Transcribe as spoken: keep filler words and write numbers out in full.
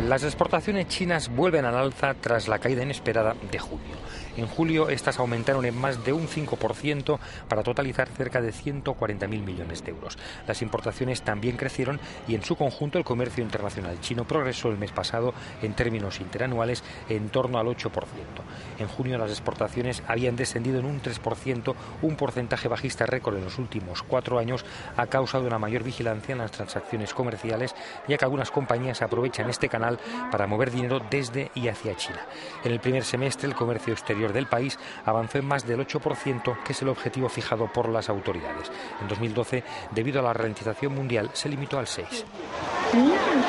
Las exportaciones chinas vuelven al alza tras la caída inesperada de julio. En julio estas aumentaron en más de un cinco por ciento para totalizar cerca de ciento cuarenta mil millones de euros. Las importaciones también crecieron y en su conjunto el comercio internacional chino progresó el mes pasado en términos interanuales en torno al ocho por ciento. En junio las exportaciones habían descendido en un tres por ciento, un porcentaje bajista récord en los últimos cuatro años a causa de una mayor vigilancia en las transacciones comerciales, ya que algunas compañías aprovechan este canal para mover dinero desde y hacia China. En el primer semestre el comercio exterior del país avanzó en más del ocho por ciento, que es el objetivo fijado por las autoridades. En dos mil doce, debido a la ralentización mundial, se limitó al seis por ciento.